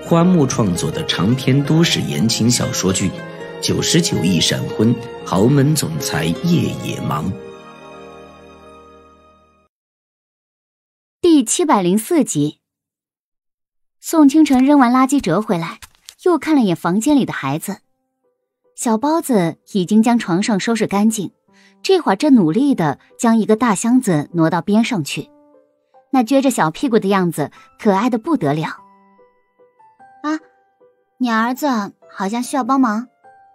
花木创作的长篇都市言情小说剧《99亿闪婚，豪门总裁夜也忙》 第704集。宋清晨扔完垃圾折回来，又看了眼房间里的孩子。小包子已经将床上收拾干净，这会儿正努力地将一个大箱子挪到边上去，那撅着小屁股的样子可爱的不得了。啊，你儿子好像需要帮忙。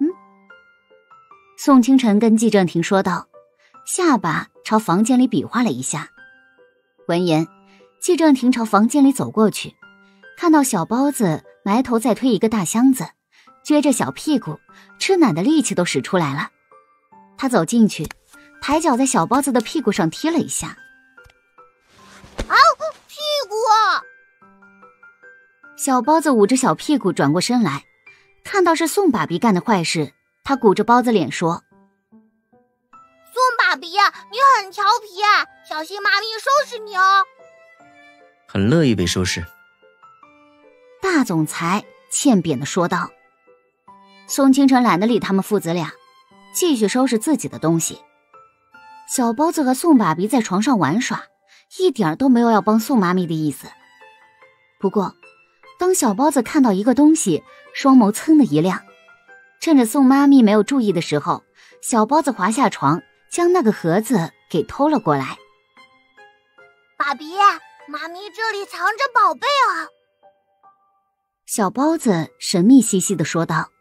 宋清晨跟季正廷说道，下巴朝房间里比划了一下。闻言，季正廷朝房间里走过去，看到小包子埋头在推一个大箱子，撅着小屁股，吃奶的力气都使出来了。他走进去，抬脚在小包子的屁股上踢了一下。 啊，屁股！ 小包子捂着小屁股转过身来，看到是宋爸比干的坏事，他鼓着包子脸说： 宋爸比，你很调皮，小心妈咪收拾你哦。 很乐意被收拾。 大总裁欠扁地说道。宋清晨懒得理他们父子俩，继续收拾自己的东西。小包子和宋爸比在床上玩耍，一点都没有要帮宋妈咪的意思。不过当小包子看到一个东西，双眸噌的一亮，趁着宋妈咪没有注意的时候，小包子滑下床，将那个盒子给偷了过来。 爸比，妈咪这里藏着宝贝啊！ 小包子神秘兮兮地说道。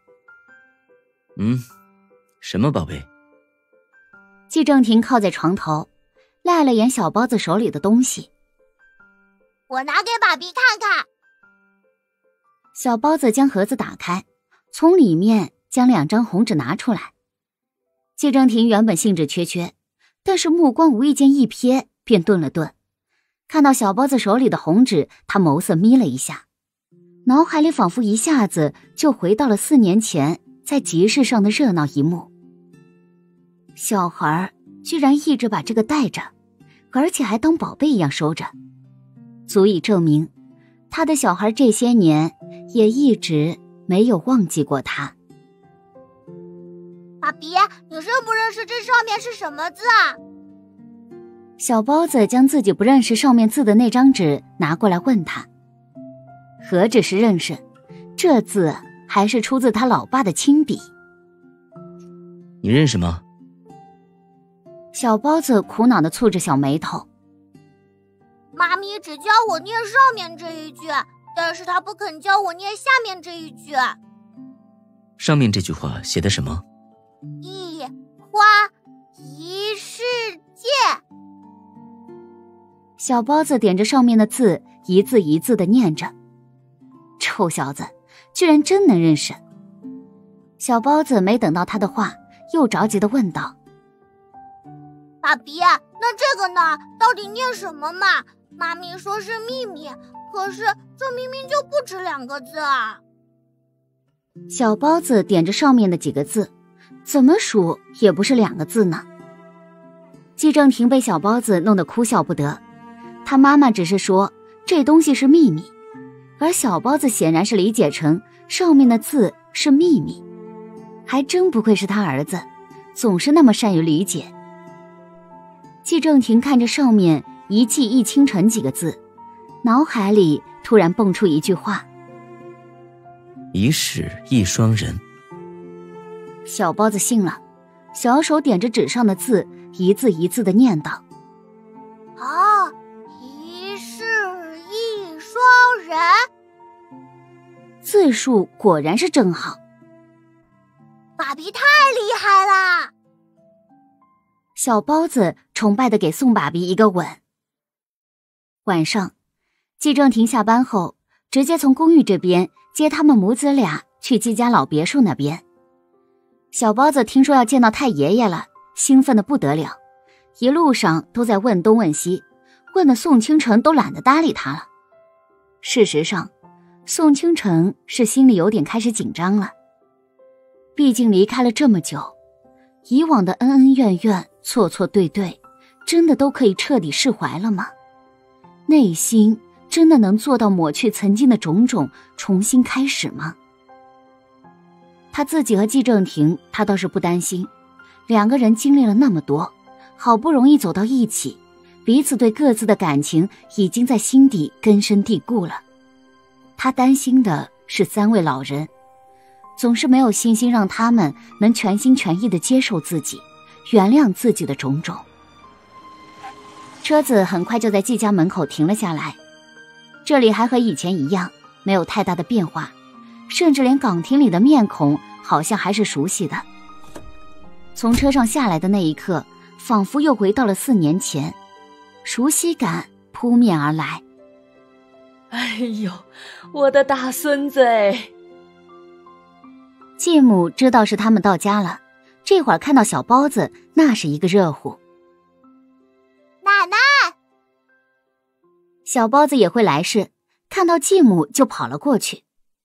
什么宝贝？ 季正廷靠在床头，赖了眼小包子手里的东西。 我拿给爸比看看。 小包子将盒子打开，从里面将2张红纸拿出来。季正廷原本兴致缺缺，但是目光无意间一瞥，便顿了顿。看到小包子手里的红纸，他眸色眯了一下，脑海里仿佛一下子就回到了4年前在集市上的热闹一幕。小孩居然一直把这个带着，而且还当宝贝一样收着，足以证明他的小孩这些年也一直没有忘记过他。 爸比，你认不认识这上面是什么字啊？ 小包子将自己不认识上面字的那张纸拿过来问他。何止是认识，这字还是出自他老爸的亲笔。 你认识吗？ 小包子苦恼地蹙着小眉头。 妈咪只教我念上面这一句，但是她不肯教我念下面这一句。 上面这句话写的什么？ 一花一世界。 小包子点着上面的字，一字一字地念着。臭小子，居然真能认识。小包子没等到他的话，又着急地问道： 爸比，那这个呢？到底念什么嘛？妈咪说是秘密，可是这明明就不止2个字啊。 小包子点着上面的几个字，怎么数也不是2个字呢。季正廷被小包子弄得哭笑不得，他妈妈只是说这东西是秘密，而小包子显然是理解成上面的字是秘密，还真不愧是他儿子，总是那么善于理解。季正廷看着上面一骑一倾城几个字，脑海里突然蹦出一句话： 一世一双人。 小包子信了，小手点着纸上的字，一字一字地念道： 一世一双人。 字数果然是真好。 爸比太厉害了！ 小包子崇拜地给宋爸比一个吻。晚上，季正廷下班后，直接从公寓这边接他们母子俩去季家老别墅那边。小包子听说要见到太爷爷了，兴奋得不得了，一路上都在问东问西，问得宋清晨都懒得搭理他了。事实上，宋清晨是心里有点开始紧张了，毕竟离开了这么久，以往的恩恩怨怨、错错对对，真的都可以彻底释怀了吗？内心真的能做到抹去曾经的种种，重新开始吗？他自己和季正廷，他倒是不担心，两个人经历了那么多，好不容易走到一起，彼此对各自的感情已经在心底根深蒂固了。他担心的是三位老人，总是没有信心让他们能全心全意地接受自己，原谅自己的种种。车子很快就在季家门口停了下来，这里还和以前一样，没有太大的变化，甚至连岗亭里的面孔好像还是熟悉的。从车上下来的那一刻，仿佛又回到了4年前，熟悉感扑面而来。 哎呦，我的大孙子哎！ 继母知道是他们到家了，这会儿看到小包子，那是一个热乎。 奶奶！ 小包子也会来事，看到继母就跑了过去。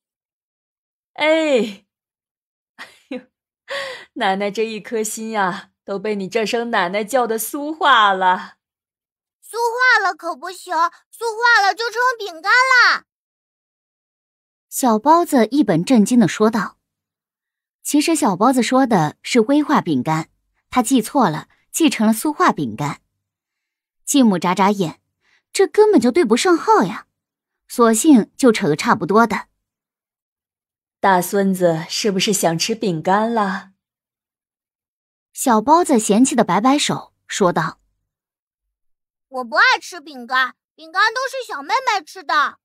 哎呦，奶奶这一颗心呀，都被你这声奶奶叫的酥化了。 酥化了可不行，酥化了就成饼干了。 小包子一本正经地说道。其实小包子说的是威化饼干，他记错了，记成了酥化饼干。继母眨眨眼，这根本就对不上号呀，索性就扯个差不多的。 大孙子是不是想吃饼干了？ 小包子嫌弃地摆摆手，说道： 我不爱吃饼干，饼干都是小妹妹吃的。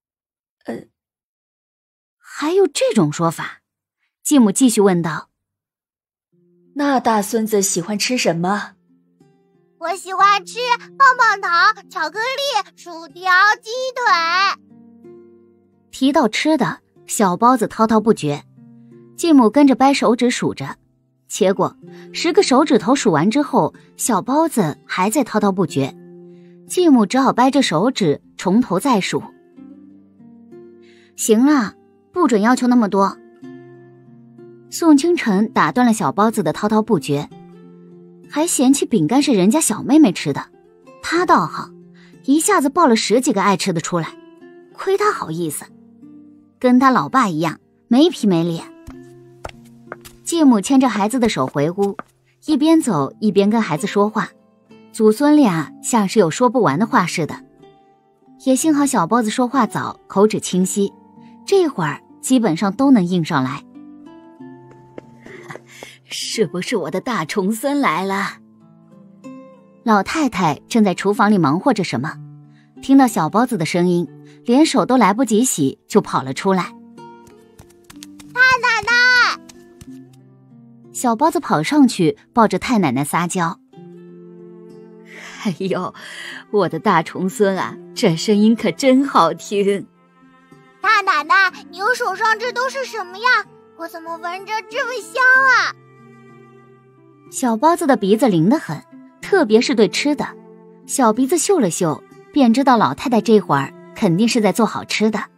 还有这种说法？继母继续问道： 那大孙子喜欢吃什么？ 我喜欢吃棒棒糖、巧克力、薯条、鸡腿。 提到吃的，小包子滔滔不绝，继母跟着掰手指数着，结果10个手指头数完之后，小包子还在滔滔不绝，继母只好掰着手指从头再数。行了，不准要求那么多。宋清晨打断了小包子的滔滔不绝，还嫌弃饼干是人家小妹妹吃的，他倒好，一下子抱了10几个爱吃的出来，亏他好意思，跟他老爸一样没皮没脸。继母牵着孩子的手回屋，一边走一边跟孩子说话，祖孙俩像是有说不完的话似的。也幸好小包子说话早，口齿清晰，这会儿基本上都能应上来。是不是我的大重孙来了？老太太正在厨房里忙活着什么，听到小包子的声音，连手都来不及洗就跑了出来。 太奶奶！ 小包子跑上去抱着太奶奶撒娇。哎呦，我的大重孙啊，这声音可真好听。 太奶奶，你手上这都是什么呀？我怎么闻着这么香啊？ 小包子的鼻子灵得很，特别是对吃的，小鼻子嗅了嗅，便知道老太太这会儿肯定是在做好吃的。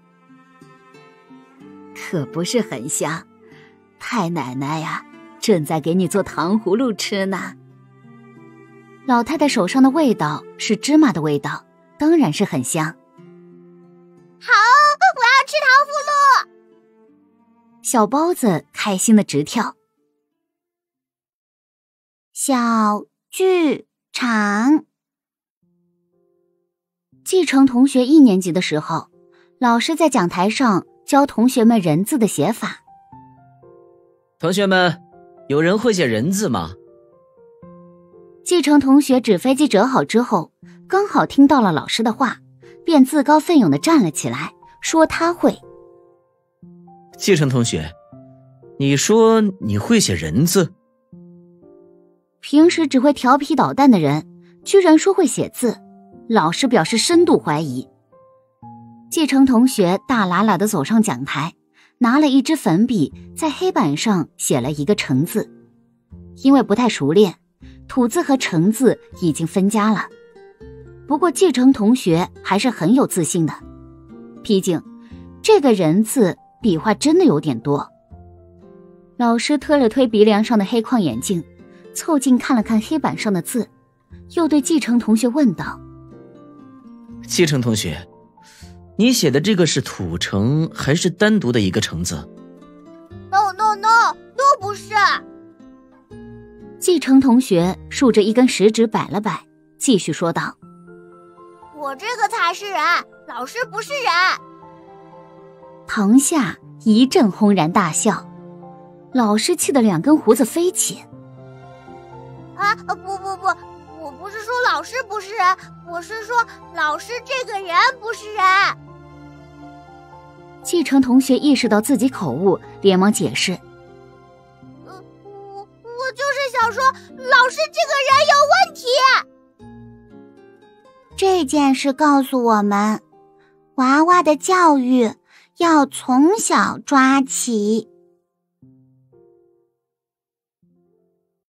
可不是很香，太奶奶呀，正在给你做糖葫芦吃呢。老太太手上的味道是芝麻的味道，当然是很香。 好，我要吃糖葫芦。 小包子开心的直跳。小剧场。继承同学1年级的时候，老师在讲台上教同学们人字的写法。 同学们，有人会写人字吗？ 继承同学纸飞机折好之后，刚好听到了老师的话，便自告奋勇地站了起来，说他会。 继承同学，你说你会写人字？ 平时只会调皮捣蛋的人，居然说会写字，老师表示深度怀疑。继承同学大喇喇地走上讲台，拿了一支粉笔，在黑板上写了一个成字。因为不太熟练，土字和成字已经分家了。不过继承同学还是很有自信的，毕竟这个人字笔画真的有点多。老师推了推鼻梁上的黑框眼镜，凑近看了看黑板上的字，又对继承同学问道： 继承同学， 你写的这个是土橙还是单独的一个橙子？ No， 都不是。 季承同学竖着一根食指摆了摆，继续说道： 我这个才是人，老师不是人。 堂下一阵轰然大笑，老师气得2根胡子飞起。 不，我不是说老师不是人，我是说老师这个人不是人。 季承同学意识到自己口误，连忙解释： 我就是想说老师这个人有问题。这件事告诉我们，娃娃的教育要从小抓起。